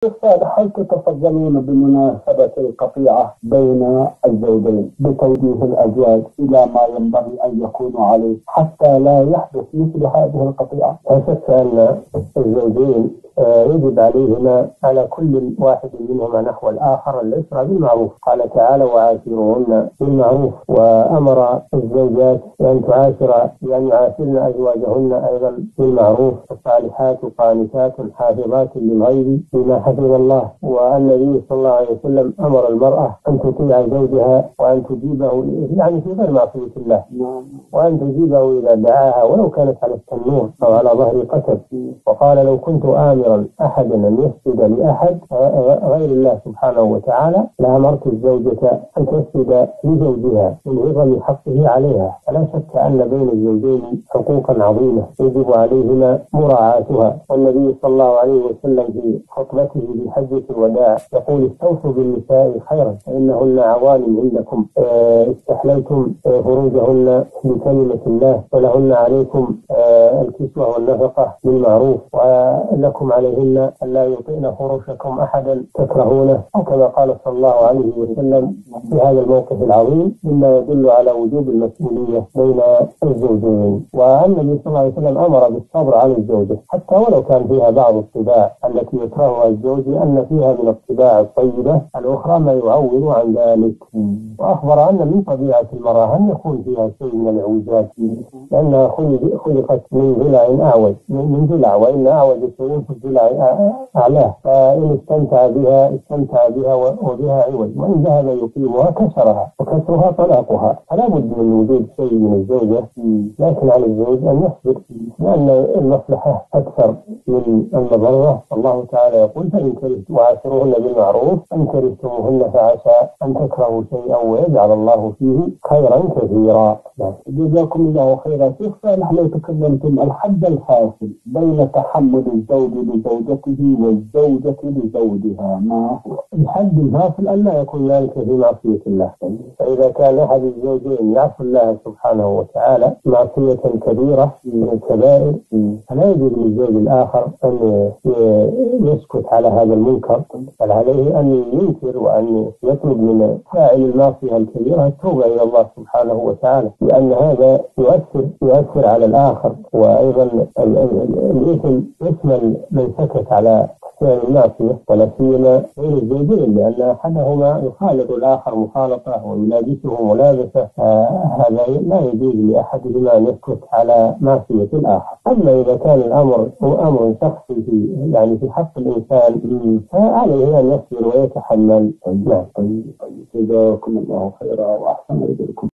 الصالح، هل تتفضلون بمناسبة القطيعة بين الزوجين بتوجيه الأزواج إلى ما ينبغي أن يكونوا عليه حتى لا يحدث مثل هذه القطيعة؟ لا شك أن الزوجين يجب عليهما على كل واحد منهما نحو الآخر العشرة بالمعروف. قال تعالى: وعاشروهن بالمعروف، وأمر الزوجات بأن يعاشرن أزواجهن أيضا بالمعروف. الصالحات قانتات حافظات للغيب بما حفظ الله. والنبي صلى الله عليه وسلم أمر المرأة أن تطيع زوجها وأن تجيبه، يعني في غير معصية الله، وأن تجيبه إذا دعاها ولو كانت على التنور أو على ظهر قتب. وقال: لو كنت آمرا أحدا أن يسجد لأحد غير الله سبحانه وتعالى لأمرت الزوجة أن تسجد لزوجها من عظم حقه عليها. فلا شك أن بين الزوجين حقوقا عظيمة يجب عليهما مراعاتها. والنبي صلى الله عليه وسلم في خطبته في حجة الوداع يقول: استوصوا بالنساء خيرا فإنهن عوان عندكم، استحللتم فروجهن بكلمة الله، ولهن عليكم الكسوة والنفقة بالمعروف، ولكم عليهن ألا يطئن فرشكم أحدا تكرهونه، أو كما قال صلى الله عليه وسلم في هذا الموقف العظيم مما يدل على وجوب المسؤولية بين الزوجين. والنبي صلى الله عليه وسلم أمر بالصبر على الزوجة حتى ولو كان فيها بعض الطباع التي يكرهها الزوج، أن فيها من الطباع الطيبة الأخرى ما يعوض عن ذلك. وأخبر أن من طبيعة المرأة أن يكون فيها شيء من العوجات، لأنها خلقت من ضلع أعوج، من ضلع، وإن أعوج شيء في الضلع أعلاه، فإن استمتع بها وبها عوج، وإن ذهب يقيمها كسرها، وكسرها طلاقها. فلا بد من وجود شيء من الزوجة، لكن على الزوج أن يصبر، لأن المصلحة أكثر من المضرة. الله تعالى يقول: فإن كرهتم وعاشروهن بالمعروف فإن كرهتموهن فعسى أن تكرهوا شيئا ويجعل الله فيه خيرا كثيرا. جزاكم الله خيرا. شيخ صالح، لو تكلمتم الحد الفاصل بين تحمل الزوج لزوجته والزوجة لزوجها، ما هو الحد الفاصل؟ أن لا يكون ذلك في معصية الله. فإذا كان أحد الزوجين يعصي الله سبحانه وتعالى معصية كبيرة من الكبائر، فلا يجوز للزوج الآخر أن يسكت على هذا المنكر، بل عليه أن ينكر وأن يطلب من فاعل المعصية الكبيرة التوبة إلى الله سبحانه وتعالى، لأن هذا يؤثر على الآخر. وأيضا الإثم اسم من سكت على المعصية، ولا سيما بين الزوجين، لأن أحدهما يخالط الآخر مخالطة ويلابسه ملابسة، هذا لا يجوز لأحدهما أن يسكت على معصية الآخر. أما إذا كان الأمر أمر شخصي في حق الإنسان فعليه أن يصبر ويتحمل. جزاكم الله خيرا وأحسن إليكم.